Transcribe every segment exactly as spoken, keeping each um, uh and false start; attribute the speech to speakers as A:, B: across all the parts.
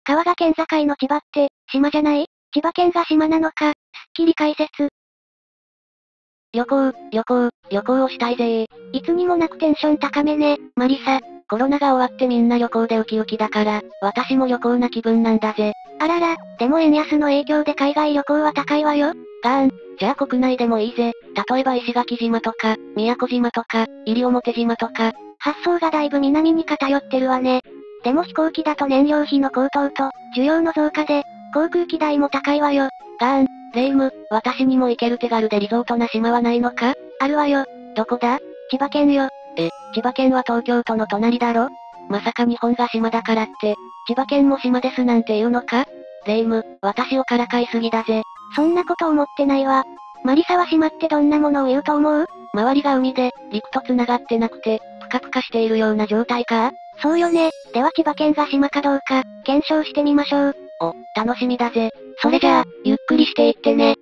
A: 川が県境の千葉って、島じゃない？千葉県が島なのか、すっきり解説。
B: 旅行、旅行、旅行をしたいぜー。
A: いつにもなくテンション高めね、マリサ。
B: コロナが終わってみんな旅行でウキウキだから、私も旅行な気分なんだぜ。
A: あらら、でも円安の影響で海外旅行は高いわよ。
B: ガーン、じゃあ国内でもいいぜ。例えば石垣島とか、宮古島とか、西表島とか。
A: 発想がだいぶ南に偏ってるわね。でも飛行機だと燃料費の高騰と、需要の増加で、航空機代も高いわよ。
B: ガーン、レイム、私にも行ける手軽でリゾートな島はないのか？
A: あるわよ。
B: どこだ？
A: 千葉県よ。
B: え、千葉県は東京都の隣だろ？まさか日本が島だからって、千葉県も島ですなんて言うのか？レイム、私をからかいすぎだぜ。
A: そんなこと思ってないわ。マリサは島ってどんなものを言うと思う？
B: 周りが海で、陸と繋がってなくて、ぷかぷかしているような状態か？
A: そうよね。では千葉県が島かどうか、検証してみましょう。
B: お、楽しみだぜ。
A: それじゃあ、ゆっくりしていってね。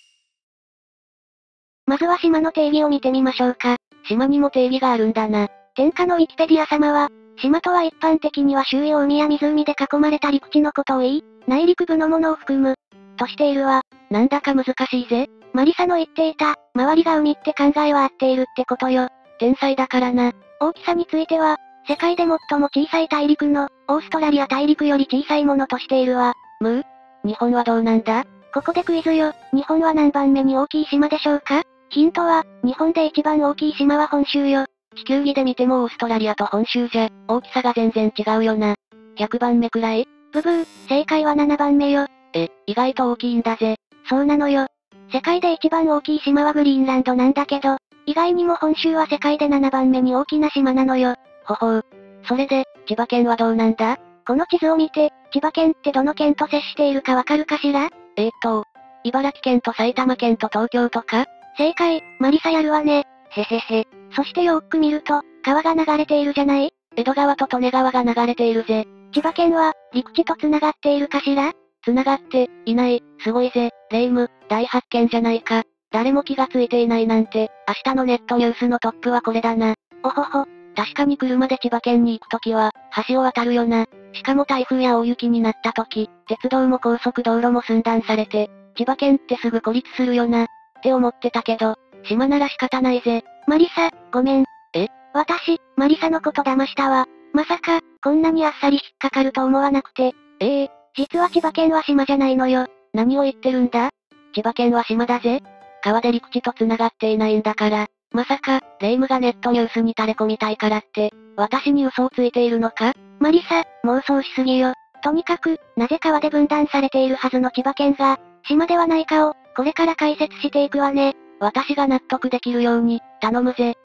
A: まずは島の定義を見てみましょうか。
B: 島にも定義があるんだな。
A: 天下のウィキペディア様は、島とは一般的には周囲を海や湖で囲まれた陸地のことを言い、内陸部のものを含む、としているわ。
B: なんだか難しいぜ。
A: マリサの言っていた、周りが海って考えは合っているってことよ。
B: 天才だからな。
A: 大きさについては、世界で最も小さい大陸の、オーストラリア大陸より小さいものとしているわ。
B: むぅ？日本はどうなんだ？
A: ここでクイズよ。日本は何番目に大きい島でしょうか？ヒントは、日本で一番大きい島は本州よ。
B: 地球儀で見てもオーストラリアと本州じゃ、大きさが全然違うよな。ひゃくばんめくらい？
A: ブブー、正解はななばんめよ。
B: え、意外と大きいんだぜ。
A: そうなのよ。世界で一番大きい島はグリーンランドなんだけど、意外にも本州は世界でななばんめに大きな島なのよ。
B: ほほう。それで、千葉県はどうなんだ？
A: この地図を見て、千葉県ってどの県と接しているかわかるかしら？
B: えーっと、茨城県と埼玉県と東京とか？
A: 正解、マリサやるわね。
B: へへへ。
A: そしてよーく見ると、川が流れているじゃない？
B: 江戸川と利根川が流れているぜ。
A: 千葉県は、陸地と繋がっているかしら？
B: 繋がって、いない、すごいぜ、レイム、大発見じゃないか。誰も気がついていないなんて、明日のネットニュースのトップはこれだな。
A: おほほ。
B: 確かに車で千葉県に行くときは、橋を渡るよな。しかも台風や大雪になったとき、鉄道も高速道路も寸断されて、千葉県ってすぐ孤立するよな。って思ってたけど、島なら仕方ないぜ。
A: マリサ、ごめん。
B: え？
A: 私、マリサのこと騙したわ。まさか、こんなにあっさり引っかかると思わなくて。
B: ええー、
A: 実は千葉県は島じゃないのよ。
B: 何を言ってるんだ？千葉県は島だぜ。川で陸地と繋がっていないんだから。まさか、レイムがネットニュースに垂れ込みたいからって、私に嘘をついているのか？
A: マリサ、妄想しすぎよ。とにかく、なぜ川で分断されているはずの千葉県が、島ではないかを、これから解説していくわね。
B: 私が納得できるように、頼むぜ。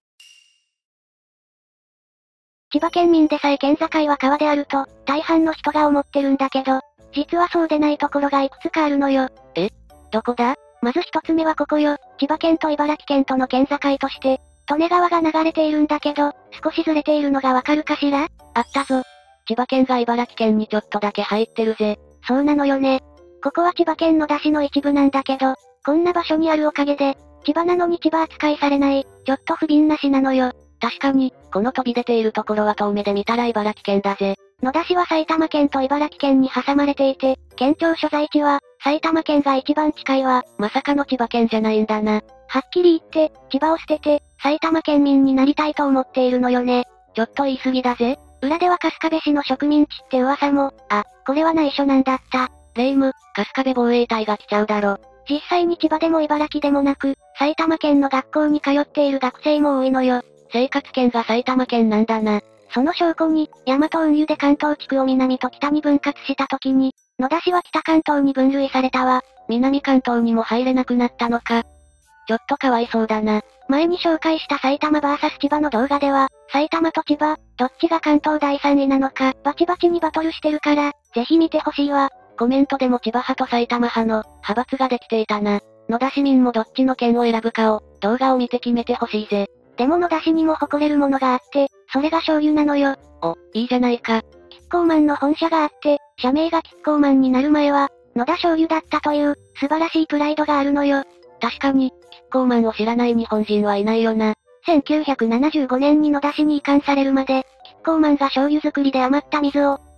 A: 千葉県民でさえ県境は川であると、大半の人が思ってるんだけど、実はそうでないところがいくつかあるのよ。
B: え？どこだ？
A: まず一つ目はここよ。千葉県と茨城県との県境として、利根川が流れているんだけど、少しずれているのがわかるかしら？
B: あったぞ。千葉県が茨城県にちょっとだけ入ってるぜ。
A: そうなのよね。ここは千葉県の出汁の一部なんだけど、こんな場所にあるおかげで、千葉なのに千葉扱いされない、ちょっと不憫な市なのよ。
B: 確かに、この飛び出ているところは遠目で見たら茨城県だぜ。
A: 野田市は埼玉県と茨城県に挟まれていて、県庁所在地は、埼玉県が一番近いわ。
B: まさかの千葉県じゃないんだな。
A: はっきり言って、千葉を捨てて、埼玉県民になりたいと思っているのよね。
B: ちょっと言い過ぎだぜ。
A: 裏では春日部市の植民地って噂も、あ、これは内緒なんだった。
B: レイム、春日部防衛隊が来ちゃうだろ。
A: 実際に千葉でも茨城でもなく、埼玉県の学校に通っている学生も多いのよ。
B: 生活圏が埼玉県なんだな。
A: その証拠に、大和運輸で関東地区を南と北に分割した時に、野田市は北関東に分類されたわ。
B: 南関東にも入れなくなったのか。ちょっとかわいそうだな。
A: 前に紹介した埼玉 ブイエス 千葉の動画では、埼玉と千葉、どっちが関東だいさんいなのか、バチバチにバトルしてるから、ぜひ見てほしいわ。
B: コメントでも千葉派と埼玉派の、派閥ができていたな。野田市民もどっちの県を選ぶかを、動画を見て決めてほしいぜ。
A: でも野田市にも誇れるものがあって、それが醤油なのよ。
B: お、いいじゃないか。
A: キッコーマンの本社があって、社名がキッコーマンになる前は、野田醤油だったという、素晴らしいプライドがあるのよ。
B: 確かに、キッコーマンを知らない日本人はいないよな。
A: せんきゅうひゃくななじゅうごねんに野田市に移管されるまで、キッコーマンが醤油作りで余った水を、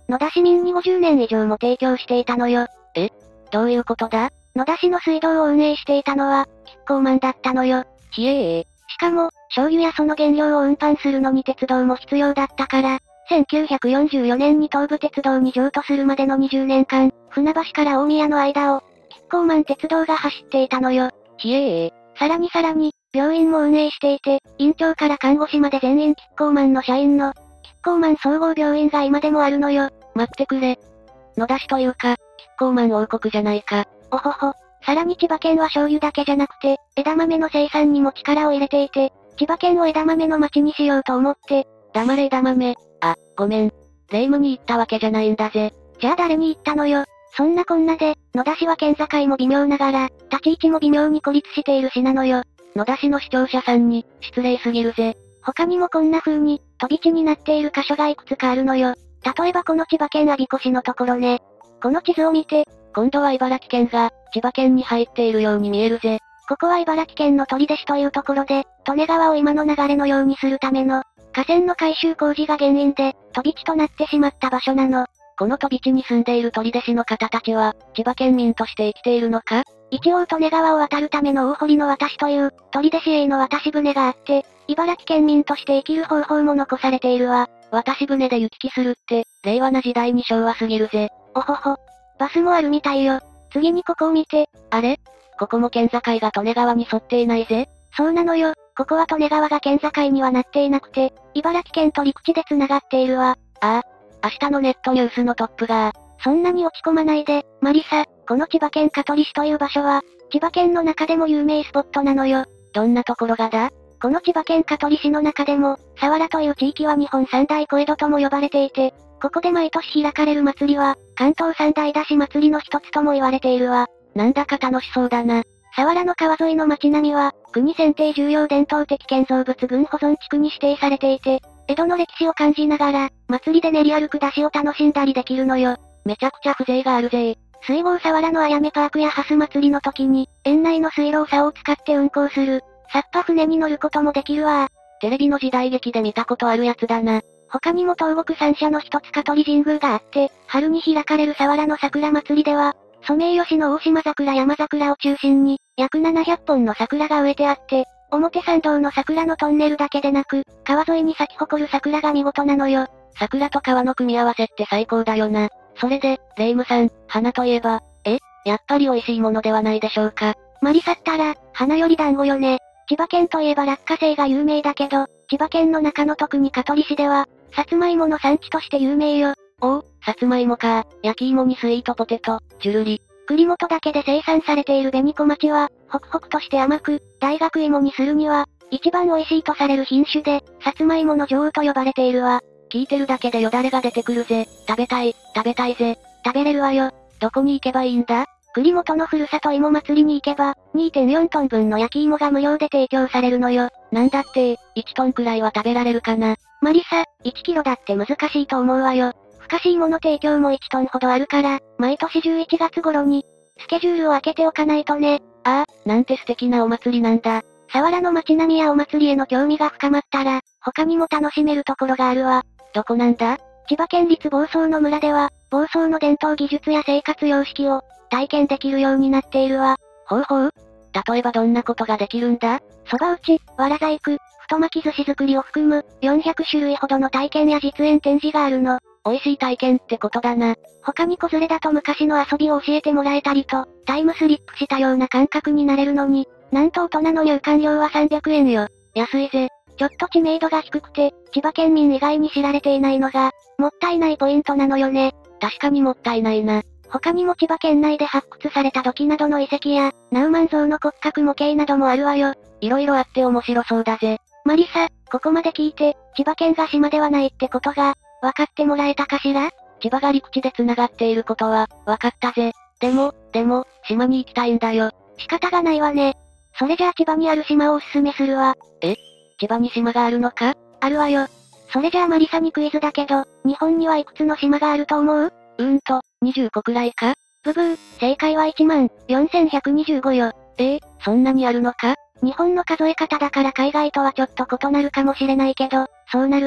A: 野田市民にごじゅうねん以上も提供していたのよ。
B: え？どういうことだ？
A: 野田市の水道を運営していたのは、キッコーマンだったのよ。
B: ひえー。
A: しかも、醤油やその原料を運搬するのに鉄道も必要だったから、せんきゅうひゃくよんじゅうよねんに東武鉄道に譲渡するまでのにじゅうねんかん、船橋から大宮の間を、キッコーマン鉄道が走っていたのよ。
B: ひえー。
A: さらにさらに、病院も運営していて、院長から看護師まで全員キッコーマンの社員の、キッコーマン総合病院が今でもあるのよ。
B: 待ってくれ。野田市というか、キッコーマン王国じゃないか。
A: おほほ。さらに千葉県は醤油だけじゃなくて、枝豆の生産にも力を入れていて、千葉県を枝豆の町にしようと思って、
B: 黙れ枝豆。あ、ごめん。霊夢に言ったわけじゃないんだぜ。
A: じゃあ誰に言ったのよ。そんなこんなで、野田市は県境も微妙ながら、立ち位置も微妙に孤立している市なのよ。
B: 野田市の視聴者さんに、失礼すぎるぜ。
A: 他にもこんな風に、飛び地になっている箇所がいくつかあるのよ。例えばこの千葉県我孫子市のところね。この地図を見て、
B: 今度は茨城県が、千葉県に入っているように見えるぜ。
A: ここは茨城県の取手市というところで、利根川を今の流れのようにするための、河川の改修工事が原因で、飛び地となってしまった場所なの。
B: この飛び地に住んでいる取手市の方たちは、千葉県民として生きているのか？
A: 一応利根川を渡るための大堀の渡しという、取手市への渡し船があって、茨城県民として生きる方法も残されているわ。
B: 渡し船で行き来するって、令和な時代に昭和すぎるぜ。
A: おほほ。バスもあるみたいよ。次にここを見て。
B: あれ？ここも県境が利根川に沿っていないぜ。
A: そうなのよ。ここは利根川が県境にはなっていなくて、茨城県と陸地で繋がっているわ。
B: ああ。明日のネットニュースのトップが、
A: そんなに落ち込まないで、マリサ、この千葉県香取市という場所は、千葉県の中でも有名スポットなのよ。
B: どんなところがだ？
A: この千葉県香取市の中でも、佐原という地域は日本三大小江戸とも呼ばれていて、ここで毎年開かれる祭りは、関東三大出し祭りの一つとも言われているわ。
B: なんだか楽しそうだな。
A: 佐原の川沿いの街並みは、国選定重要伝統的建造物群保存地区に指定されていて、江戸の歴史を感じながら、祭りで練り歩く出汁を楽しんだりできるのよ。
B: めちゃくちゃ風情があるぜ。
A: 水郷佐原のあやめパークやハス祭りの時に、園内の水路竿を使って運行する、サッパ船に乗ることもできるわ。
B: テレビの時代劇で見たことあるやつだな。
A: 他にも東国三社の一つ香取神宮があって、春に開かれる佐原の桜祭りでは、ソメイヨシの大島桜山桜を中心に、約ななひゃっぽんの桜が植えてあって、表参道の桜のトンネルだけでなく、川沿いに咲き誇る桜が見事なのよ。
B: 桜と川の組み合わせって最高だよな。それで、レイムさん、花といえば、え、やっぱり美味しいものではないでしょうか。
A: マリサったら、花より団子よね。千葉県といえば落花生が有名だけど、千葉県の中の特に香取市では、さつまいもの産地として有名よ。
B: おお、さつまいもか。焼き芋にスイートポテト、ジュルリ。
A: 栗本だけで生産されている紅小町は、ホクホクとして甘く、大学芋にするには、一番美味しいとされる品種で、さつまいもの女王と呼ばれているわ。
B: 聞いてるだけでよだれが出てくるぜ。食べたい、食べたいぜ。
A: 食べれるわよ。
B: どこに行けばいいんだ？
A: 栗本のふるさと芋祭りに行けば、にてんよんトンぶんの焼き芋が無料で提供されるのよ。
B: なんだって、いちトンくらいは食べられるかな。
A: マリサ、いちキロだって難しいと思うわよ。ふかし芋の提供もいちトンほどあるから、毎年じゅういちがつ頃に、スケジュールを空けておかないとね。
B: ああ、なんて素敵なお祭りなんだ。
A: 佐原の街並みやお祭りへの興味が深まったら、他にも楽しめるところがあるわ。
B: どこなんだ？
A: 千葉県立房総の村では、房総の伝統技術や生活様式を、体験できるようになっているわ。
B: ほうほう。例えばどんなことができるんだ？
A: 蕎麦打ち、わら細工、太巻き寿司作りを含む、よんひゃくしゅるいほどの体験や実演展示があるの。
B: 美味しい体験ってことだな。
A: 他に子連れだと昔の遊びを教えてもらえたりと、タイムスリップしたような感覚になれるのに、なんと大人の入館料はさんびゃくえんよ。
B: 安いぜ。
A: ちょっと知名度が低くて、千葉県民以外に知られていないのが、もったいないポイントなのよね。
B: 確かにもったいないな。
A: 他にも千葉県内で発掘された土器などの遺跡や、ナウマンゾウの骨格模型などもあるわよ。
B: いろいろあって面白そうだぜ。
A: マリサ、ここまで聞いて、千葉県が島ではないってことが、分かってもらえたかしら？
B: 千葉が陸地で繋がっていることは、分かったぜ。でも、でも、島に行きたいんだよ。
A: 仕方がないわね。それじゃあ千葉にある島をおすすめするわ。
B: え？千葉に島があるのか？
A: あるわよ。それじゃあマリサにクイズだけど、日本にはいくつの島があると思う？
B: うーんと、にじゅっこくらいか？
A: ブブー、正解はいちまん、よんせんひゃくにじゅうごよ。
B: ええー、そんなにあるのか？
A: 日本の数え方だから海外とはちょっと異なるかもしれないけど、そうなるわ。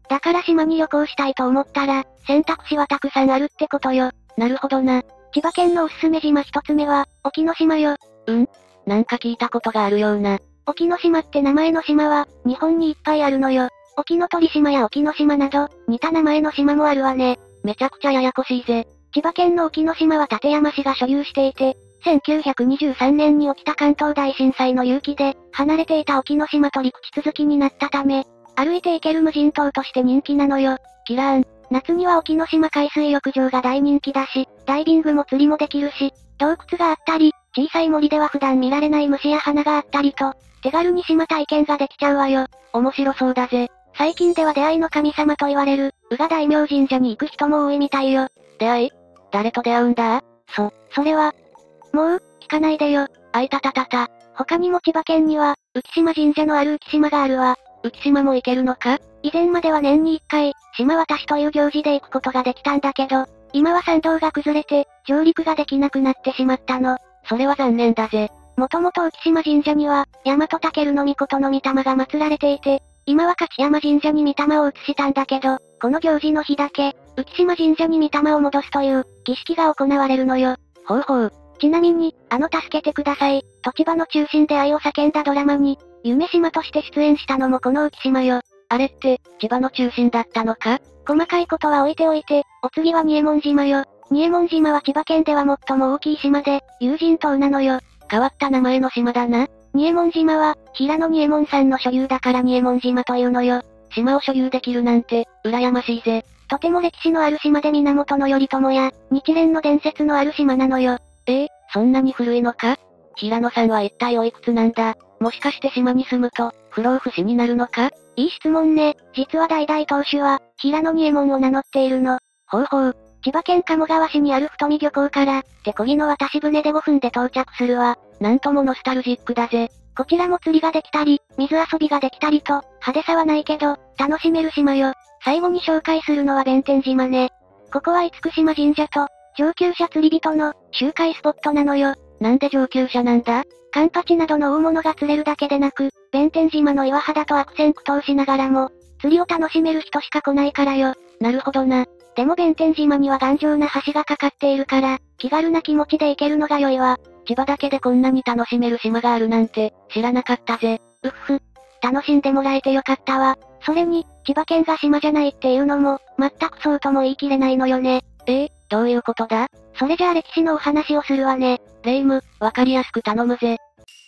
A: だから島に旅行したいと思ったら、選択肢はたくさんあるってことよ。
B: なるほどな。
A: 千葉県のおすすめ島一つ目は、沖ノ島よ。
B: うん？なんか聞いたことがあるような。
A: 沖ノ島って名前の島は、日本にいっぱいあるのよ。沖ノ鳥島や沖ノ島など、似た名前の島もあるわね。
B: めちゃくちゃややこしいぜ。
A: 千葉県の沖ノ島は館山市が所有していて、せんきゅうひゃくにじゅうさんねんに起きた関東大震災の隆起で、離れていた沖ノ島と陸地続きになったため、歩いて行ける無人島として人気なのよ。
B: キラーン。
A: 夏には沖ノ島海水浴場が大人気だし、ダイビングも釣りもできるし、洞窟があったり、小さい森では普段見られない虫や花があったりと、手軽に島体験ができちゃうわよ。
B: 面白そうだぜ。
A: 最近では出会いの神様と言われる、宇賀大明神社に行く人も多いみたいよ。
B: 出会い？誰と出会うんだ？
A: そ、それは、もう、聞かないでよ。
B: あいたたたた。
A: 他にも千葉県には、浮島神社のある浮島があるわ。
B: 浮島も行けるのか？
A: 以前までは年にいっかい、島渡しという行事で行くことができたんだけど、今は山道が崩れて、上陸ができなくなってしまったの。
B: それは残念だぜ。
A: もともと浮島神社には、大和尊の命の御霊が祀られていて、今は勝山神社に御霊を移したんだけど、この行事の日だけ、浮島神社に御霊を戻すという、儀式が行われるのよ。
B: ほうほう。
A: ちなみに、あの助けてください、と千葉の中心で愛を叫んだドラマに、夢島として出演したのもこの浮島よ。
B: あれって、千葉の中心だったのか？
A: 細かいことは置いておいて、お次は仁右衛門島よ。仁右衛門島は千葉県では最も大きい島で、有人島なのよ。
B: 変わった名前の島だな。
A: 仁右衛門島は、平野仁右衛門さんの所有だから仁右衛門島というのよ。
B: 島を所有できるなんて、羨ましいぜ。
A: とても歴史のある島で源頼朝や、日蓮の伝説のある島なのよ。
B: ええ、そんなに古いのか？平野さんは一体おいくつなんだ？もしかして島に住むと、不老不死になるのか？
A: いい質問ね。実は代々当主は、平野仁右衛門を名乗っているの。
B: ほうほう。
A: 千葉県鴨川市にある太見漁港から、手漕ぎの渡し船でごふんで到着するわ。
B: なんともノスタルジックだぜ。
A: こちらも釣りができたり、水遊びができたりと、派手さはないけど、楽しめる島よ。最後に紹介するのは弁天島ね。ここは厳島神社と、上級者釣り人の、周回スポットなのよ。
B: なんで上級者なんだ？
A: カンパチなどの大物が釣れるだけでなく、弁天島の岩肌と悪戦苦闘しながらも、釣りを楽しめる人しか来ないからよ。
B: なるほどな。
A: でも弁天島には頑丈な橋がかかっているから、気軽な気持ちで行けるのが良いわ。
B: 千葉だけでこんなに楽しめる島があるなんて、知らなかったぜ。
A: うっふ。楽しんでもらえてよかったわ。それに、千葉県が島じゃないっていうのも、全くそうとも言い切れないのよね。
B: ええ、どういうことだ？
A: それじゃあ歴史のお話をするわね。
B: レイム、わかりやすく頼むぜ。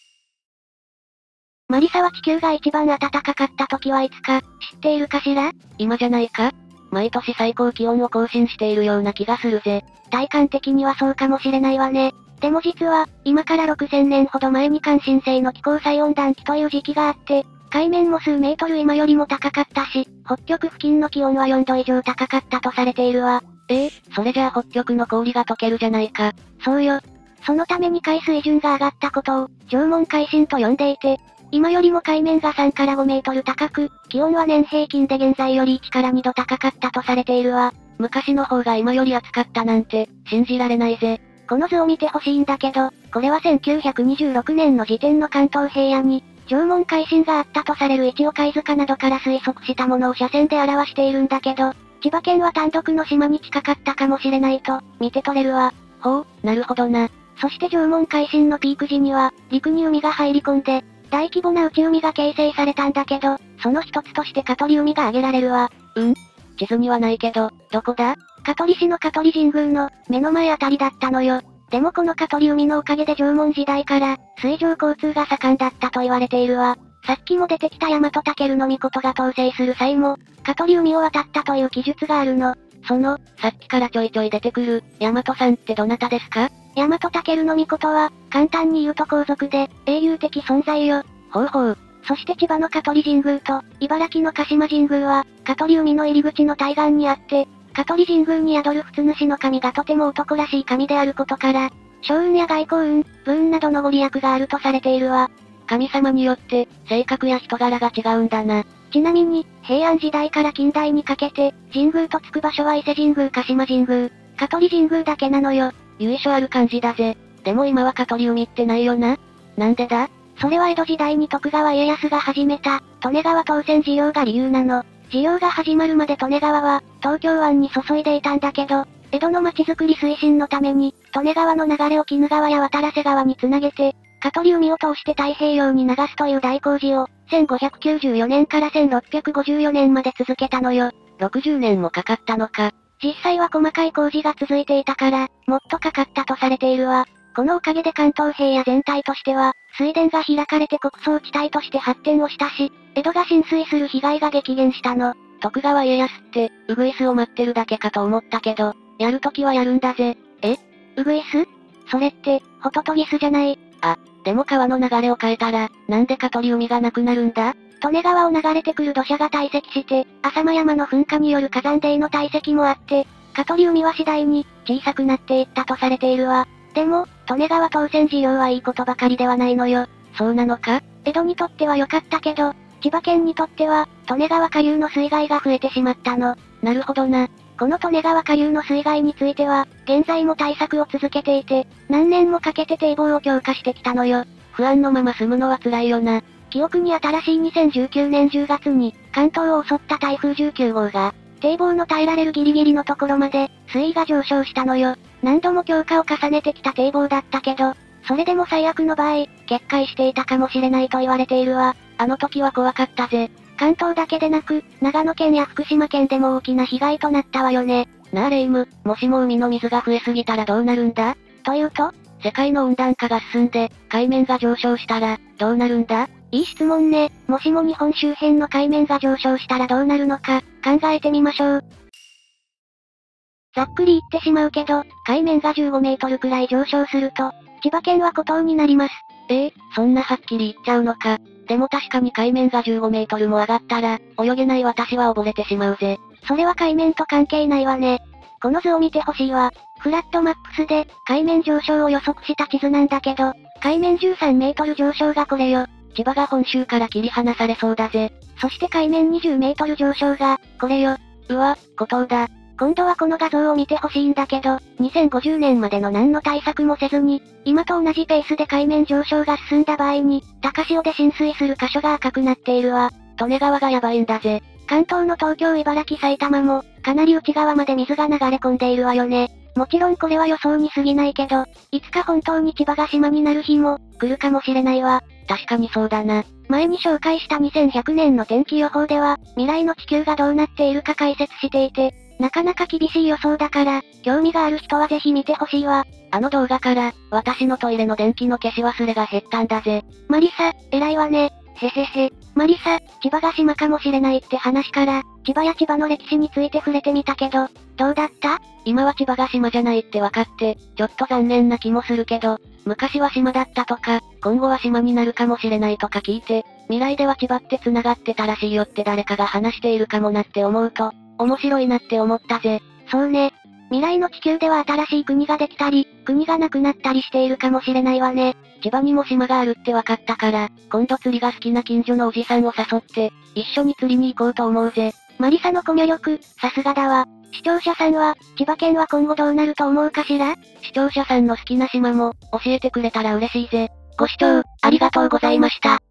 A: マリサは地球が一番暖かかった時はいつか、知っているかしら？
B: 今じゃないか？毎年最高気温を更新しているような気がするぜ。
A: 体感的にはそうかもしれないわね。でも実は、今からろくせんねんほど前に間新星の気候最温暖期という時期があって、海面も数メートル今よりも高かったし、北極付近の気温はよんど以上高かったとされているわ。
B: ええ、それじゃあ北極の氷が溶けるじゃないか。
A: そうよ。そのために海水準が上がったことを、縄文海進と呼んでいて、今よりも海面がさんからごメートル高く、気温は年平均で現在よりいちからにど高かったとされているわ。
B: 昔の方が今より暑かったなんて、信じられないぜ。
A: この図を見てほしいんだけど、これはせんきゅうひゃくにじゅうろくねんの時点の関東平野に、縄文海進があったとされる一応貝塚などから推測したものを斜線で表しているんだけど、千葉県は単独の島に近かったかもしれないと、見て取れるわ。
B: ほう、なるほどな。
A: そして縄文海進のピーク時には、陸に海が入り込んで、大規模な内海が形成されたんだけど、その一つとして香取海が挙げられるわ。
B: うん？地図にはないけど、どこだ？
A: 香取市の香取神宮の、目の前あたりだったのよ。でもこの香取海のおかげで縄文時代から、水上交通が盛んだったと言われているわ。さっきも出てきた大和尊の命が統制する際も、香取海を渡ったという記述があるの。
B: その、さっきからちょいちょい出てくる、大和さんってどなたですか？
A: 大和尊の命は、簡単に言うと皇族で、英雄的存在よ。
B: ほうほう。
A: そして千葉の香取神宮と、茨城の鹿島神宮は、香取海の入り口の対岸にあって、香取神宮に宿る普通主の神がとても男らしい神であることから、将運や外交運、武運などのご利益があるとされているわ。
B: 神様によって、性格や人柄が違うんだな。
A: ちなみに、平安時代から近代にかけて、神宮とつく場所は伊勢神宮鹿島神宮、香取神宮だけなのよ。
B: 由緒ある感じだぜ。でも今は香取海ってないよな。なんでだ？
A: それは江戸時代に徳川家康が始めた、利根川当選事業が理由なの。 事業が始まるまで利根川は、東京湾に注いでいたんだけど、江戸の町づくり推進のために、利根川の流れを鬼怒川や渡良瀬川につなげて、香取海を通して太平洋に流すという大工事を、せんごひゃくきゅうじゅうよねんからせんろっぴゃくごじゅうよねんまで続けたのよ。
B: ろくじゅうねんもかかったのか。
A: 実際は細かい工事が続いていたから、もっとかかったとされているわ。このおかげで関東平野全体としては、水田が開かれて穀倉地帯として発展をしたし、江戸が浸水する被害が激減したの。
B: 徳川家康って、ウグイスを待ってるだけかと思ったけど、やるときはやるんだぜ。
A: え？ウグイス？それって、ホトトギスじゃない。
B: あ、でも川の流れを変えたら、なんで香取海がなくなるんだ？
A: 利根川を流れてくる土砂が堆積して、浅間山の噴火による火山泥の堆積もあって、香取海は次第に、小さくなっていったとされているわ。でも、利根川当選事業はいいことばかりではないのよ。
B: そうなのか？
A: 江戸にとっては良かったけど、千葉県にとっては、利根川下流の水害が増えてしまったの。
B: なるほどな。
A: この利根川下流の水害については、現在も対策を続けていて、何年もかけて堤防を強化してきたのよ。
B: 不安のまま住むのは辛いよな。
A: 記憶に新しいにせんじゅうきゅうねんじゅうがつに、関東を襲った台風じゅうきゅうごうが、堤防の耐えられるギリギリのところまで、水位が上昇したのよ。何度も強化を重ねてきた堤防だったけど、それでも最悪の場合、決壊していたかもしれないと言われているわ。
B: あの時は怖かったぜ。
A: 関東だけでなく、長野県や福島県でも大きな被害となったわよね。
B: なあレイム、もしも海の水が増えすぎたらどうなるんだ？
A: というと？
B: 世界の温暖化が進んで、海面が上昇したら、どうなるんだ？
A: いい質問ね。もしも日本周辺の海面が上昇したらどうなるのか、考えてみましょう。ざっくり言ってしまうけど、海面がじゅうごメートルくらい上昇すると、千葉県は孤島になります。
B: ええ、そんなはっきり言っちゃうのか。でも確かに海面がじゅうごメートルも上がったら、泳げない私は溺れてしまうぜ。
A: それは海面と関係ないわね。この図を見てほしいわ。フラットマックスで、海面上昇を予測した地図なんだけど、海面じゅうさんメートル上昇がこれよ。
B: 千葉が本州から切り離されそうだぜ。
A: そして海面にじゅうメートル上昇が、これよ。
B: うわ、孤島だ。
A: 今度はこの画像を見てほしいんだけど、にせんごじゅうねんまでの何の対策もせずに、今と同じペースで海面上昇が進んだ場合に、高潮で浸水する箇所が赤くなっているわ。
B: 利根川がやばいんだぜ。
A: 関東の東京、茨城、埼玉も、かなり内側まで水が流れ込んでいるわよね。もちろんこれは予想に過ぎないけど、いつか本当に千葉が島になる日も、来るかもしれないわ。
B: 確かにそうだな。
A: 前に紹介したにせんひゃくねんの天気予報では、未来の地球がどうなっているか解説していて、なかなか厳しい予想だから、興味がある人はぜひ見てほしいわ。
B: あの動画から、私のトイレの電気の消し忘れが減ったんだぜ。
A: マリサ、偉いわね。へへへ。マリサ、千葉が島かもしれないって話から、千葉や千葉の歴史について触れてみたけど、どうだった？
B: 今は千葉が島じゃないって分かって、ちょっと残念な気もするけど、昔は島だったとか、今後は島になるかもしれないとか聞いて、未来では千葉って繋がってたらしいよって誰かが話しているかもなって思うと、面白いなって思ったぜ。
A: そうね。未来の地球では新しい国ができたり、国がなくなったりしているかもしれないわね。
B: 千葉にも島があるって分かったから、今度釣りが好きな近所のおじさんを誘って、一緒に釣りに行こうと思うぜ。
A: マリサのコミュ力、さすがだわ。視聴者さんは、千葉県は今後どうなると思うかしら？
B: 視聴者さんの好きな島も、教えてくれたら嬉しいぜ。ご視聴、ありがとうございました。